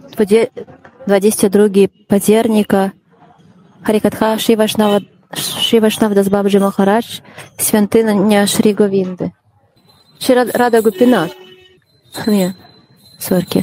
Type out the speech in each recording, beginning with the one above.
22 października Harikatha Shri Vaishnava Das Babaji Maharaj, świątynia Shri Govindy. Shri Radha Gopinath. Nie, sorki.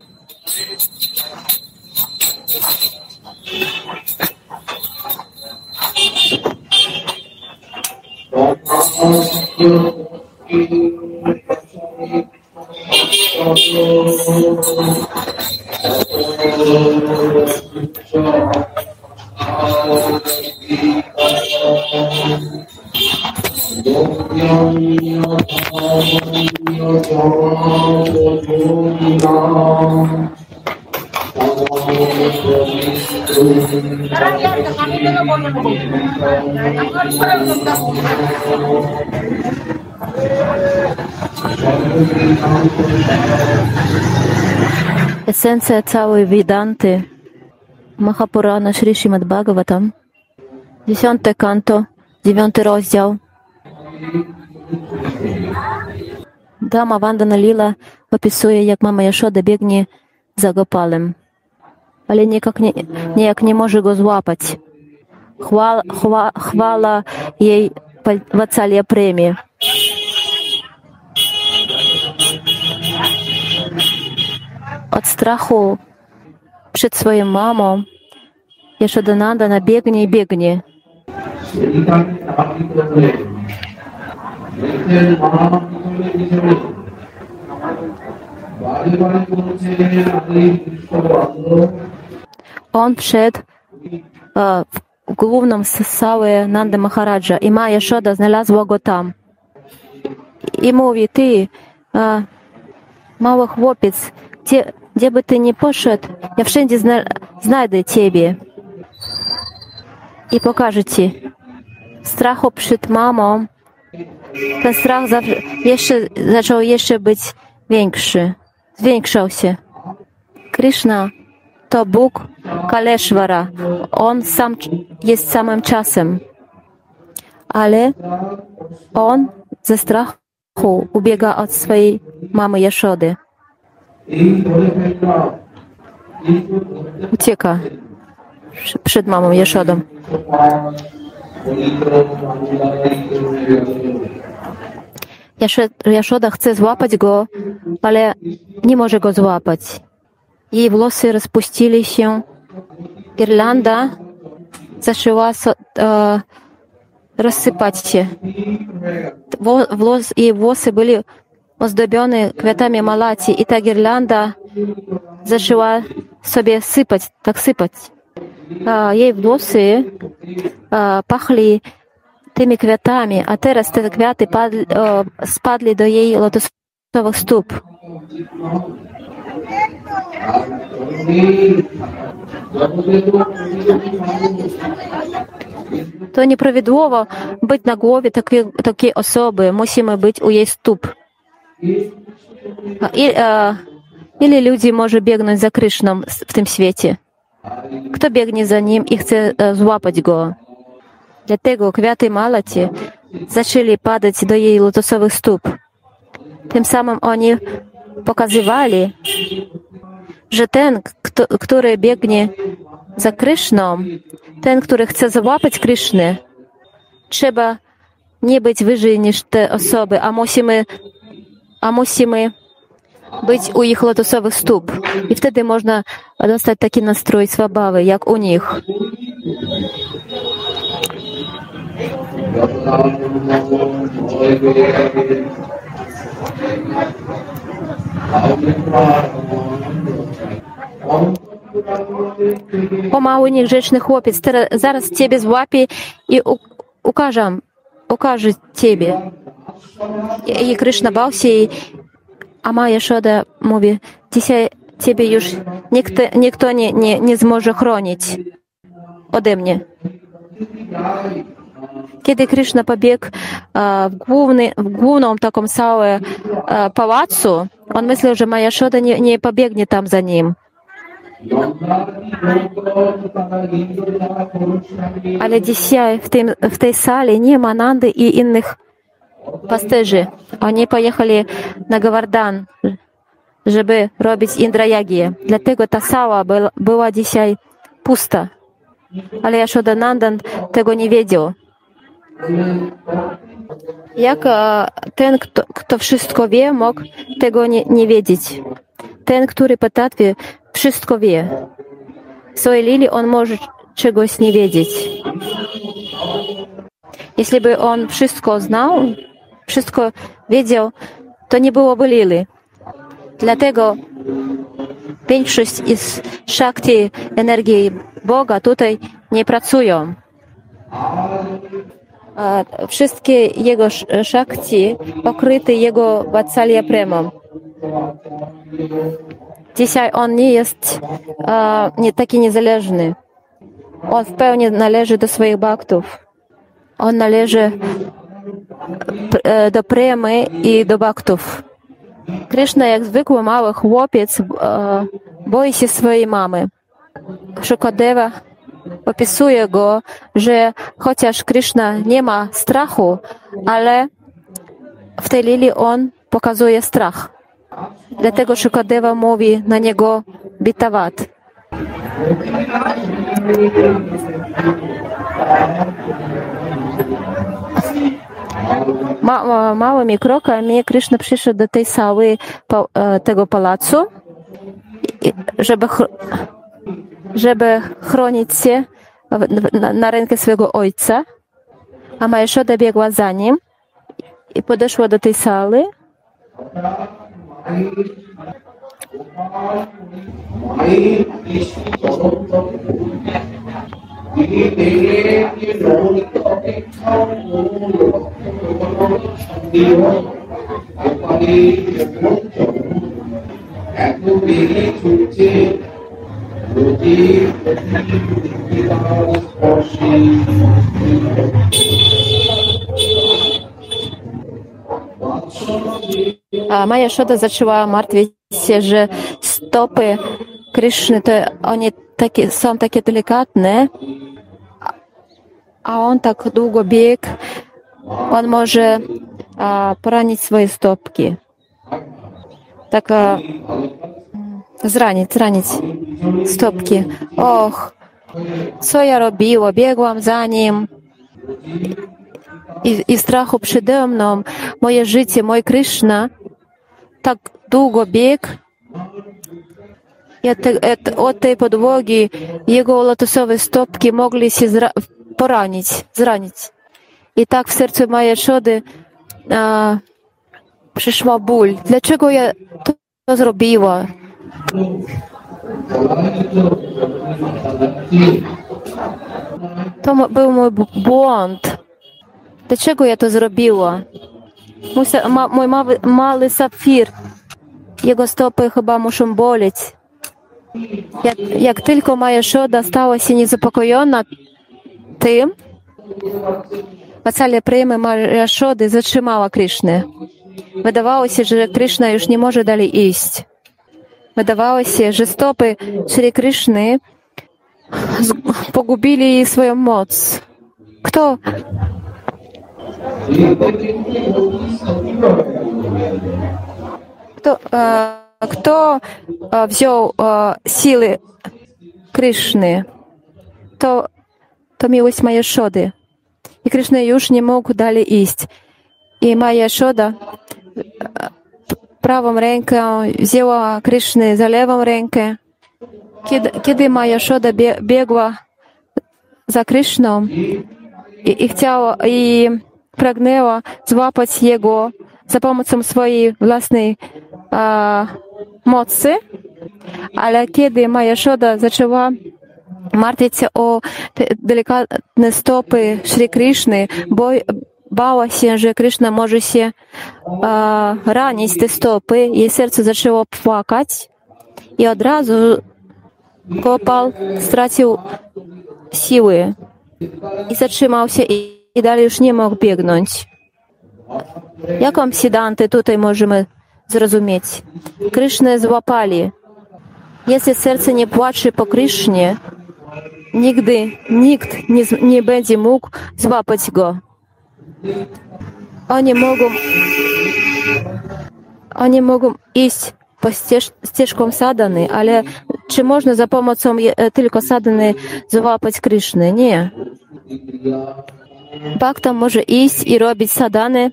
Esencja całej Vedanty, Mahapurana Shri Srimad Bhagavatam, 10 kanto, 9 rozdział. Dama Vandana Lila opisuje, jak mama Jaszoda biegnie za Gopalem, ale niejak nie może go złapać. Chwala jej Vatsalya premię. Od strachu przed swoją mamą Jashodanandana biegnie i biegnie. On wszedł w główną salę Nanda Maharadża i Maya Jashoda znalazła go tam. I mówi: ty, mały chłopiec, gdzie by ty nie poszedł, ja wszędzie znajdę ciebie i pokażę ci. Strachu przed mamą, ten strach zaczął jeszcze być większy, zwiększał się. Krishna to Bóg Kaleshwara, On sam jest samym czasem, ale On ze strachu ubiega od swojej mamy Jaszody. Ucieka przed mamą Jaszodą. Jaszoda chce złapać go, ale nie może go złapać. Jej włosy rozpuścili się. Girlanda zaczęła rozsypać się. Jej włosy byli ozdobione kwiatami malati i ta girlanda zaczęła sobie sypać. Jej włosy pachli tymi kwiatami, a teraz te kwiaty spadli do jej lotosowych stóp. To nieprawidłowo być na głowie takiej osoby. Musimy być u jej stóp. Ile ludzi może biegnąć za Kryszną w tym świecie? Kto biegnie za nim i chce złapać go? Dlatego kwiaty malati zaczęli padać do jej lotosowych stóp. Tym samym oni pokazywali, że ten, który biegnie za Kryszną, ten, który chce złapać Krysznę, trzeba nie być wyżej niż te osoby, a musimy być u ich lotosowych stóp. I wtedy można dostać taki nastrój swabawy, jak u nich. O mały niegrzeczny chłopiec, zaraz ciebie złapie i ukaże ciebie. I Kryszna bał się, a Maya Jashoda mówi: dzisiaj ciebie już nikt nie zmoże chronić ode mnie. Kiedy Kryszna pobiegł w główną taką salę pałacu, on myślał, że Maya Jashoda nie pobiegnie tam za nim. Ale dzisiaj w tej sali nie ma Nandy i innych pasterzy. Oni pojechali na Govardhan, żeby robić indrajagię. Dlatego ta sala była dzisiaj pusta. Ale Jashodanandan tego nie wiedział. Jak ten, kto wszystko wie, mógł tego nie wiedzieć? Ten, który potrafi, wszystko wie. W swojej lili on może czegoś nie wiedzieć. Jeśli by on wszystko znał, wszystko wiedział, to nie byłoby lili. Dlatego większość z szakti energii Boga tutaj nie pracują. Wszystkie jego szakti pokryte jego Vatsalya Premą. Dzisiaj on nie jest nie taki niezależny. On w pełni należy do swoich bhaktów. On należy do Premy i do bhaktów. Krishna, jak zwykły mały chłopiec, boi się swojej mamy. Shukadeva opisuje go, że chociaż Krishna nie ma strachu, ale w tej lili on pokazuje strach. Dlatego Shukadeva mówi na niego bitawat. Małymi krokami Krishna przyszedł do tej sały tego pałacu, żeby chronić się na rękę swojego ojca, a Mayashoda biegła za nim i podeszła do tej sali. A Mayashoda zaczęła martwić się, że stopy Kryszny to one są takie delikatne, a on tak długo biegł, on może poranić swoje stopki. Tak zranić stopki. Och, co ja robiła? Biegłam za nim i strachu przede mną, moje życie, mój Kryszna tak długo biegł. Od tej podłogi jego lotosowe stopki mogli się zranić. I tak w sercu Mayashody przyszła ból. Dlaczego ja to zrobiła? To był mój błąd. Dlaczego ja to zrobiła? Mój mały sapfir, jego stopy chyba muszą boleć. Jak tylko Mayashoda stała się niezapokojona tym, Vatsalya Prema Mayashody zatrzymała Krishnę. Wydawało się, że Krishna już nie może dalej iść. Wydawało się, że stopy Shri Krishny pogubili swoją moc. Kto wziął siły Krishny? To miłość Mayashody. I Krishna już nie mógł dalej iść. I Mayashoda prawą ręką wzięła Krishny za lewą rękę. Kiedy Mayashoda biegła za Krishną i pragnęła złapać jego za pomocą swojej własnej mocy, ale kiedy Mayashoda zaczęła martwić się o delikatne stopy Shri Krishny, bała się, że Krishna może się ranić te stopy, jej serce zaczęło płakać i od razu Gopal stracił siły i zatrzymał się i dalej już nie mógł biegnąć. Jaką Siddhantę tutaj możemy zrozumieć? Krishnę złapali. Jeśli serce nie płacze po Krishnie, nigdy nikt nie będzie mógł złapać go. Oni mogą iść po ścieżkom sadhany, ale czy można za pomocą tylko sadhany złapać Kryszny? Nie. Bhakta może iść i robić sadhany,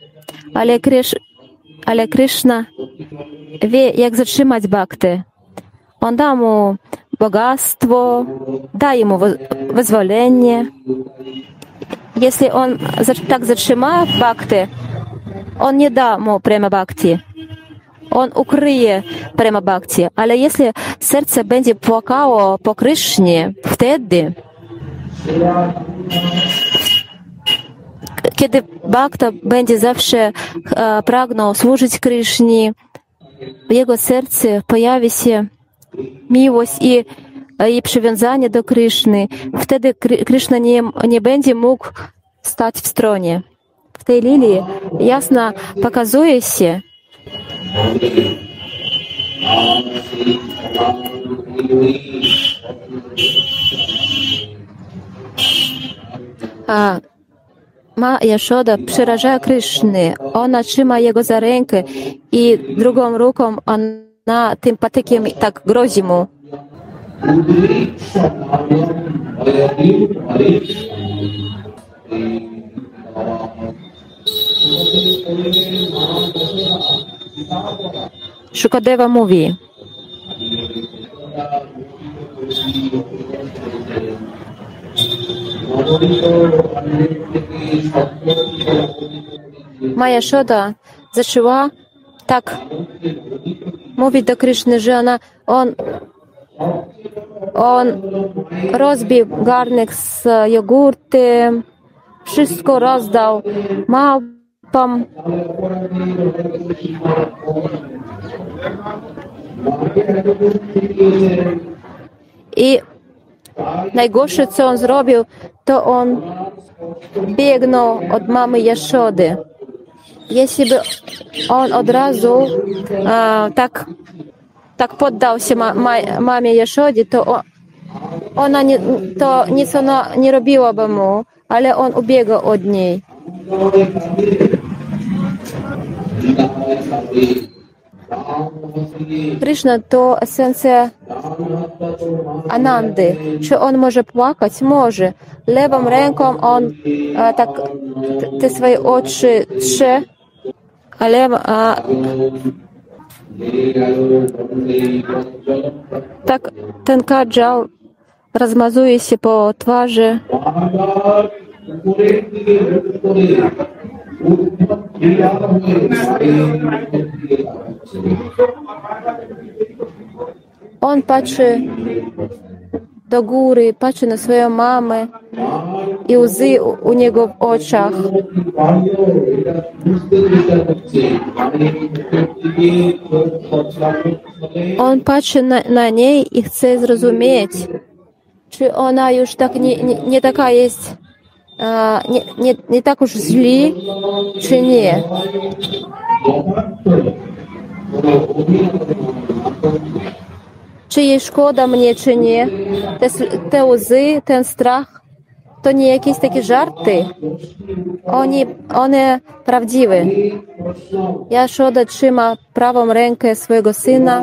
ale Kryszna wie, jak zatrzymać bhaktę. On da mu bogactwo, daje mu wyzwolenie. Jeśli on tak zatrzyma bhaktę, on nie da mu prema bhakti. On ukryje prema bhakti. Ale jeśli serce będzie płakało po Krysznie, wtedy, kiedy bhakta będzie zawsze pragnął służyć Krysznie, w jego sercu pojawi się miłość i przywiązanie do Kryszny. Wtedy Kryszna nie będzie mógł stać w stronie. W tej lilii jasno pokazuje się, Jaszoda przeraża Kryszny. Ona trzyma jego za rękę i drugą ręką ona tym patykiem tak grozi mu. Shukadeva mówi: Maja Jaszoda zaczęła tak mówić do Kryszny, że on rozbił garnek z jogurtem, wszystko rozdał małpom. I najgorsze, co on zrobił, to on biegnął od mamy Jaszody. Jeśli by on od razu tak poddał się mamie Jaszodzie, to ona nic ona nie robiłaby mu, ale on ubiegał od niej. Kryszna to esencja Anandy. Czy on może płakać? Może. Lewą ręką on tak te swoje oczy trze, ale tak ten kadzał rozmazuje się po twarzy. On patrzy do góry, patrzy na swoją mamę i łzy u niego w oczach. On patrzy na niej i chce zrozumieć, czy ona już tak nie taka jest, nie tak już źli, czy nie. Czy jej szkoda mnie, czy nie. Te łzy, ten strach, to nie jakieś takie żarty. One prawdziwe. Jaszoda trzyma prawą rękę swojego syna.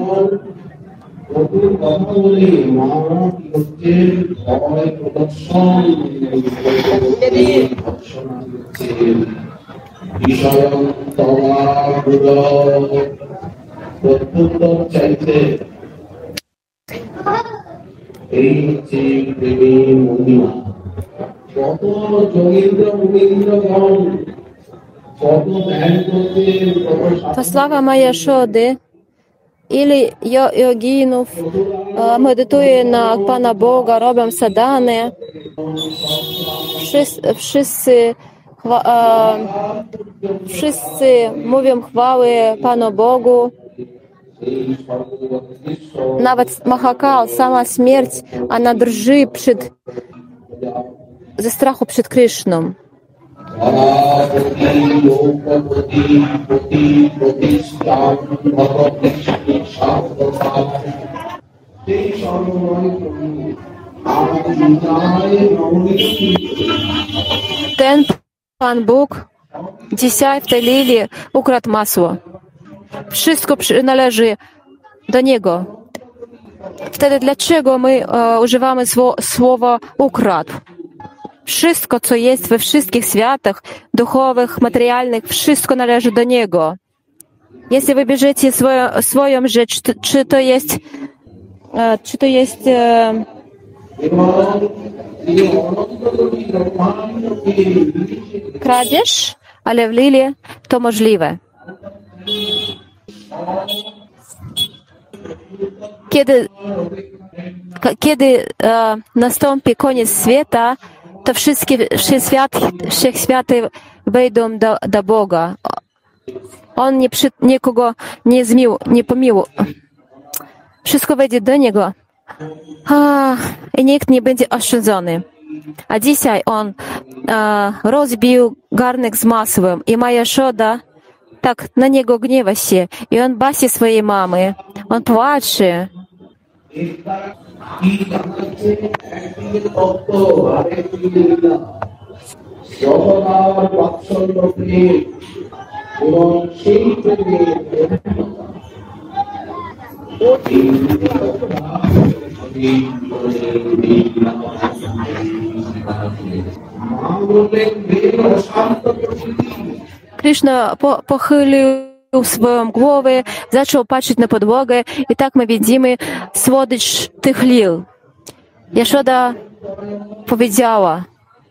To sława Maja Jaszody. Ili joginów medytuje na Pana Boga, robią sadhany. Wszyscy mówią chwały Panu Bogu. Nawet Mahakal, sama śmierć, ona drży ze strachu przed Kryszną. Ten Pan Bóg dzisiaj w tej lilii ukradł masło. Wszystko należy do Niego. Wtedy dlaczego my używamy słowa ukradł? Wszystko, co jest we wszystkich światach, duchowych, materialnych, wszystko należy do Niego. Jeśli wybierzecie swoją rzecz, czy to jest kradzież, ale w Lili to możliwe. Kiedy nastąpi koniec świata, to wszystkie wszechświaty wejdą do Boga. On nikogo nie pomiluje. Wszystko wejdzie do Niego. I nikt nie będzie oszczędzony. A dzisiaj On rozbił garnek z masłem i Maja Szoda tak na Niego gniewa się. I On basi swojej mamy. On płacze. Krishna pochylił swoją głowę, zaczął patrzeć na podłogę i tak my widzimy słodycz tych lil. Jaszoda powiedziała: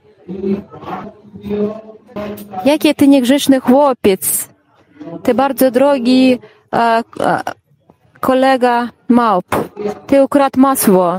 jaki ty niegrzeczny chłopiec, ty bardzo drogi kolega małp, ty ukradł masło.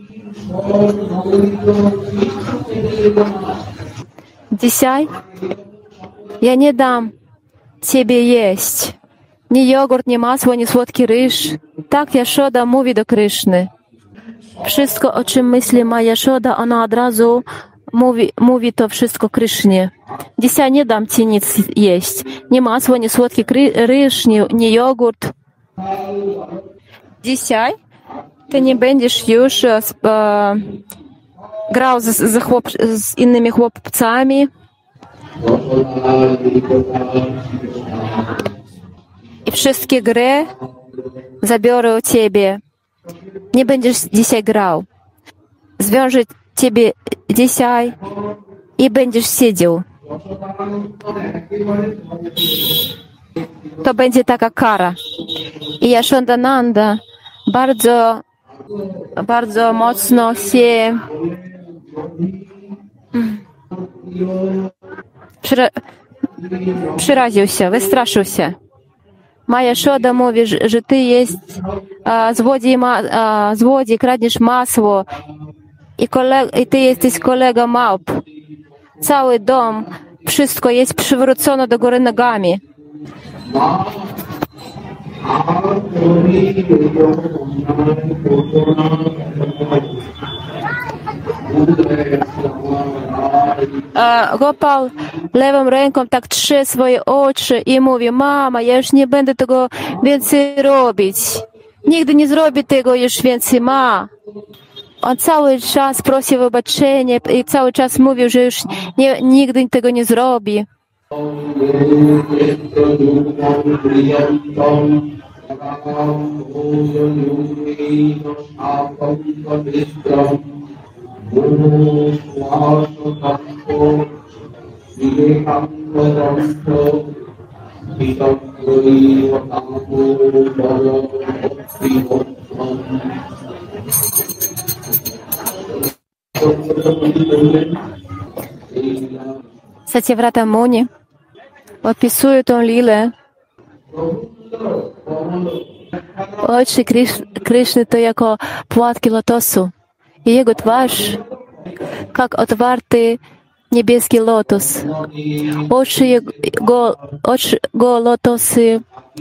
Dzisiaj ja nie dam ciebie jeść. Ni jogurt, ni masło, ni słodki ryż. Tak Jaszoda mówi do Kryszny. Wszystko, o czym myśli ma Jaszoda, ona od razu mówi to wszystko Krysznie. Dzisiaj nie dam ci nic jeść. Ni masło, ni słodki ryż, ni jogurt. Dzisiaj ty nie będziesz już grał z innymi chłopcami. I wszystkie gry zabiorę u ciebie. Nie będziesz dzisiaj grał. Zwiążę ciebie dzisiaj i będziesz siedział. To będzie taka kara. I Yashodananda bardzo mocno się przeraził się, wystraszył się. Maja Szoda mówi, że ty jest złodziej, kradniesz masło i ty jesteś kolega małp. Cały dom, wszystko jest przywrócone do góry nogami. Gopal lewą ręką tak trze swoje oczy i mówi: mama, ja już nie będę tego więcej robić. Nigdy nie zrobię tego już więcej, ma. On cały czas prosił o wybaczenie i cały czas mówił, że już nigdy tego nie zrobi. Satyavrata Muni opisuje tą lilę. Oczy Kryszny to jako płatki lotosu i jego twarz jak otwarty niebieski lotos. Oczy go lotosy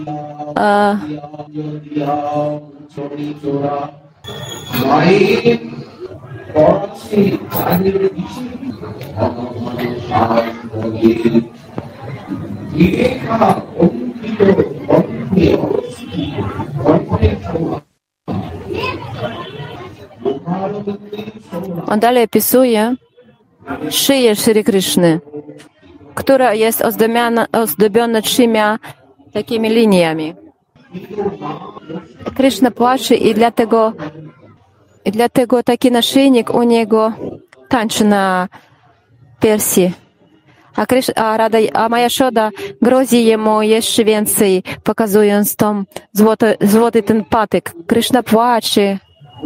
On dalej opisuje szyję Shri Kryszny, która jest ozdobiona 3 takimi liniami. Kryszna płacze i dlatego taki naszyjnik u niego tańczy na piersi. A Maja Szoda grozi jemu jeszcze więcej, pokazując tą złoty ten patyk. Kryszna płacze.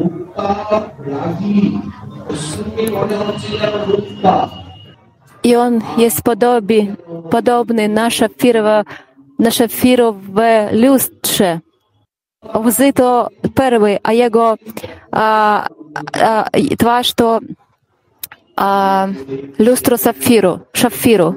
I on jest podobny na szafirowe lustrze. Łzy to perły, a jego twarz to lustro szafiru.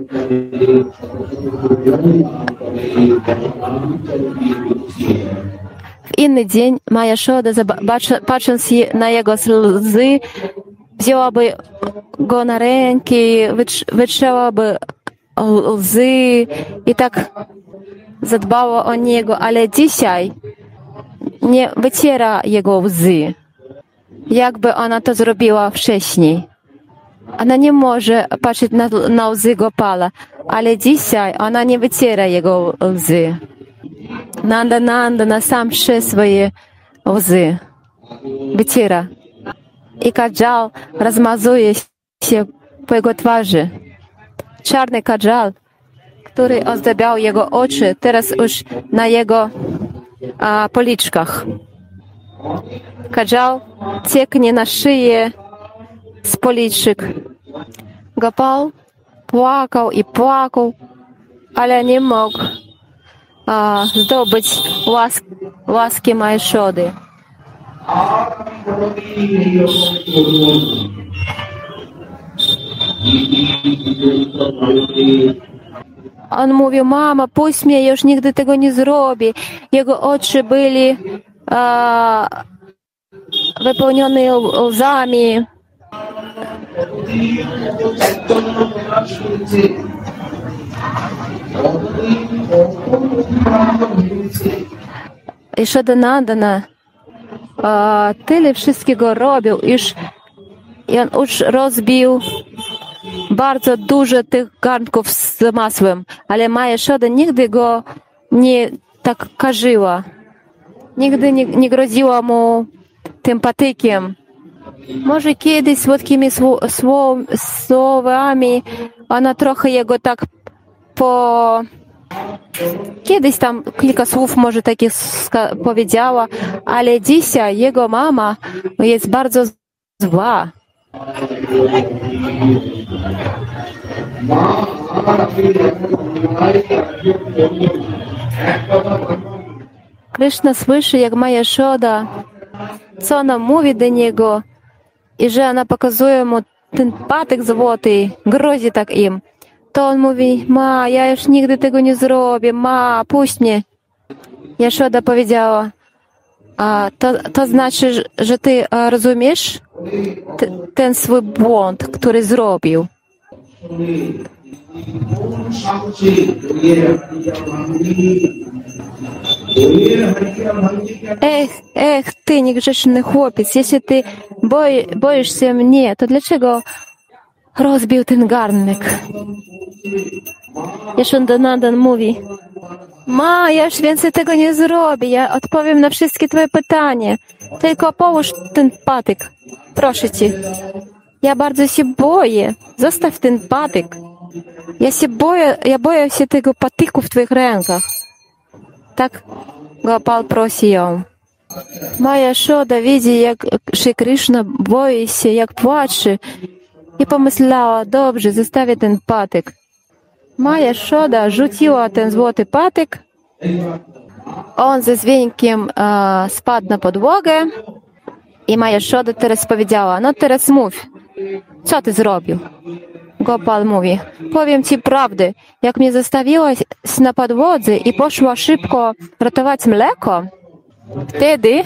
W inny dzień Maja Szoda, patrząc na jego łzy, wzięłaby go na ręki, wytrzęłaby łzy i tak zadbała o niego, ale dzisiaj nie wyciera jego łzy, jakby ona to zrobiła wcześniej. Ona nie może patrzeć na łzy Gopala, ale dzisiaj ona nie wyciera jego łzy. Nanda na sam swoje łzy wyciera. I kajal rozmazuje się po jego twarzy. Czarny kajal, który ozdabiał jego oczy, teraz już na jego policzkach. Kajal cieknie na szyję z policzek. Gopal płakał i płakał, ale nie mógł zdobyć łaski Maji Szody. On mówił: mama, puść mnie, już nigdy tego nie zrobię. Jego oczy byli wypełnione łzami. I Szodanandana tyle wszystkiego robił, i on już rozbił bardzo dużo tych garnków z masłem, ale Maja Szoda nigdy go nie tak karzyła. Nigdy nie groziła mu tym patykiem. Może kiedyś słodkimi słowami ona trochę jego tak kiedyś tam kilka słów może takich powiedziała, ale dzisiaj jego mama jest bardzo zła. Kryszna słyszy, jak Maja Szoda, co ona mówi do niego, i że ona pokazuje mu ten patyk złoty, grozi tak im. To on mówi: ma, ja już nigdy tego nie zrobię, ma, puść mnie. Jaszoda powiedziała: to znaczy, że ty rozumiesz ten swój błąd, który zrobił. Ty niegrzeczny chłopiec, jeśli ty boisz się mnie, to dlaczego rozbił ten garnek? Yashodanandan mówi: ma, ja już więcej tego nie zrobię, ja odpowiem na wszystkie twoje pytania. Tylko połóż ten patyk, proszę cię. Ja bardzo się boję. Zostaw ten patyk. Ja boję się tego patyku w twoich rękach. Tak Gopal prosi ją. Maja Szoda widzi, jak Shri Krishna boi się, jak płacze, i pomyślała: dobrze, zostawię ten patyk. Maja Szoda rzuciła ten złoty patyk. On ze dźwiękiem spadł na podłogę. I Maja Szoda teraz powiedziała: no teraz mów, co ty zrobił? Gopal mówi: powiem ci prawdę, jak mnie zostawiłaś na podłodze i poszła szybko ratować mleko, wtedy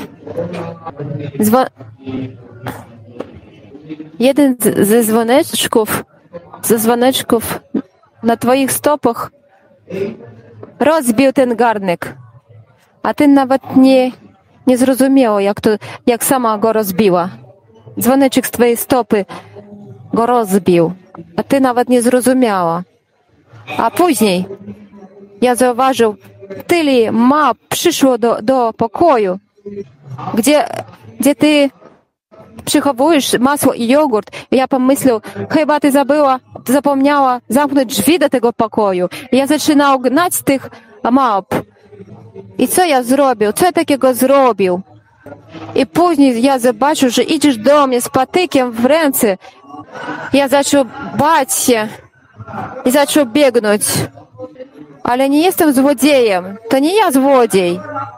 jeden ze dzwoneczków na twoich stopach rozbił ten garnek, a ty nawet nie zrozumiała, jak sama go rozbiła. Dzwoneczek z twojej stopy go rozbił, a ty nawet nie zrozumiała. A później ja zauważył, Tyle ma przyszło do pokoju, gdzie ty przechowujesz masło i jogurt. Ja pomyślał, chyba ty zapomniała zamknąć drzwi do tego pokoju. Ja zaczynał gnać tych małp. I co ja zrobił? Co ja takiego zrobił? I później ja zobaczył, że idziesz do mnie z patykiem w ręce. Ja zaczął bać się i zaczął biegnąć. Ale nie jestem złodziejem. To nie ja złodziej.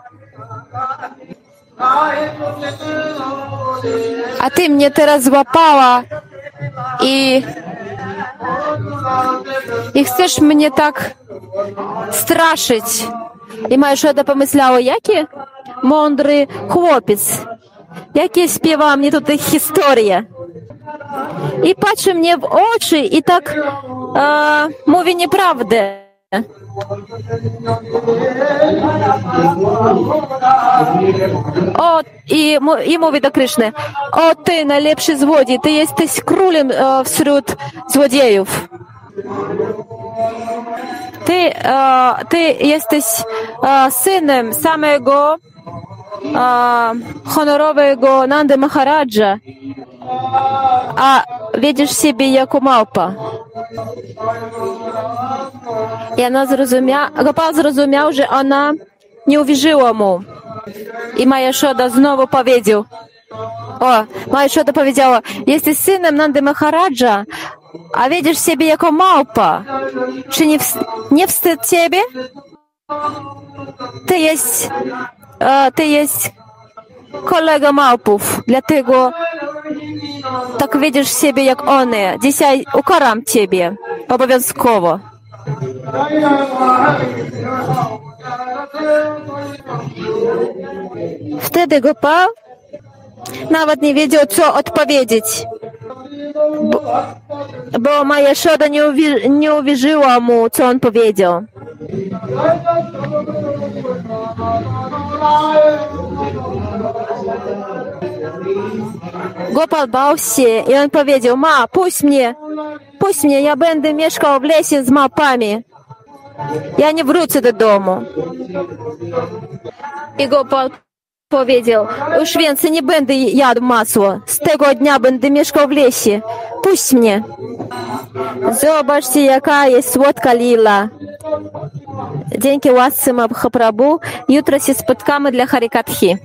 A ty mnie teraz złapała i chcesz mnie tak straszyć. I moja Szoda pomyślała, jaki mądry chłopiec. Jakie śpiewa mnie tutaj historie. I patrzy mnie w oczy i tak mówi nieprawdę. I mówi do Kryszny, o ty najlepszy złodziej, ty jesteś królem wśród złodziejów. Ty jesteś synem samego honorowego Nandy Maharadża, a widzisz siebie jako małpa. Gopal zrozumiał, że ona nie uwierzyła mu. I Maja Szoda znowu powiedział, Maja Szoda powiedziała, jesteś synem Nandy Maharadża, a widzisz siebie jako małpa. Czy nie wstyd ciebie? Ty jest kolega małpów, dlatego tak widzisz siebie jak one. Dzisiaj ukaram ciebie, obowiązkowo. Wtedy Gopal nawet nie wiedział, co odpowiedzieć, bo Maja Szoda nie uwierzyła mu, co on powiedział. Gopal bał się i on powiedział, puść mnie, ja będę mieszkał w lesie z małpami. Ja nie wrócę do domu. I Gopal powiedział, już więcej nie będę jadł masła. Z tego dnia będę mieszkał w lesie. Puść mnie. Zobaczcie, jaka jest słodka lila. Dzięki łasce Mahaprabhu jutro się spotkamy dla Harikathy.